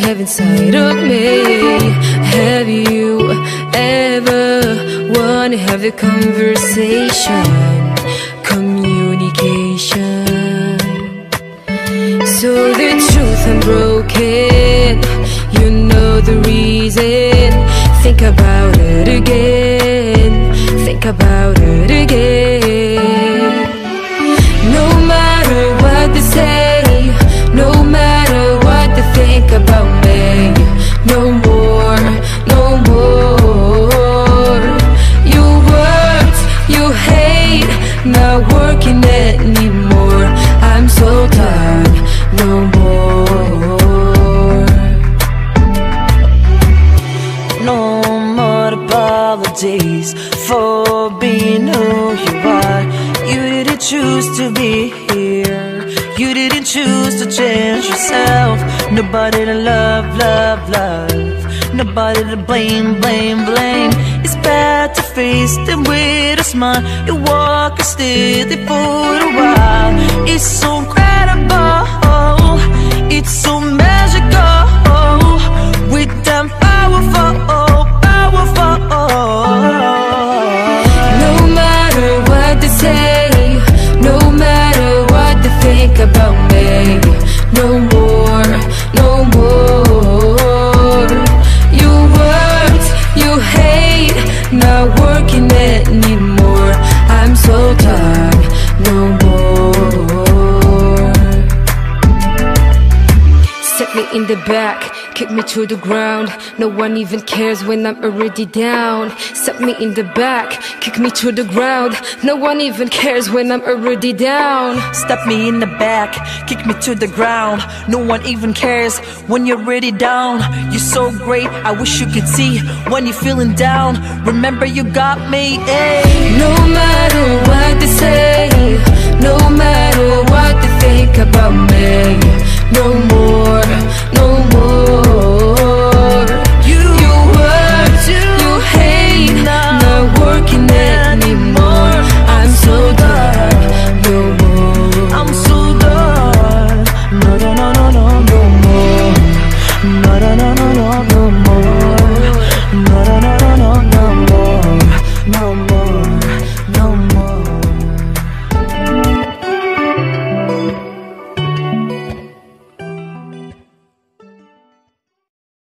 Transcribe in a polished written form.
have inside of me. Have you ever wanna have a conversation, communication? So the truth, I'm broken, you know the reason. Think about it again, think about it again. No matter what they say, no matter what they think about me, no more, no more. You worked, you hate, not working anymore. I'm so tired, no more. No more apologies for being who you are. You didn't choose to be here, you didn't choose to change yourself. Nobody to love, love, love. Nobody to blame, blame, blame. It's bad to face them with a smile. You walk a steady for a while. It's so incredible, it's so magical, with them powerful, powerful. No matter what they say, no matter what they think about me, no more, no more. You worked, you hate, not working anymore. I'm so tired, no more. Set me in the back, kick me to the ground. No one even cares when I'm already down. Set me in the back, kick me to the ground. No one even cares when I'm already down. Step me in the back, kick me to the ground. No one even cares when you're already down. You're so great, I wish you could see when you're feeling down. Remember you got me, ayy. No matter what they say,